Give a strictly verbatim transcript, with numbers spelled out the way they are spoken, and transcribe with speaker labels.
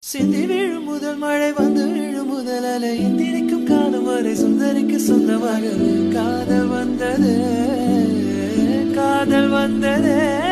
Speaker 1: சிந்தி விழும் முதல் மழை வந்து விழும் முதல் அலை இந்திரிக்கும் காலம் வரை சுந்தரிக்கு சொந்தமாக காதல் வந்தது காதல் வந்ததே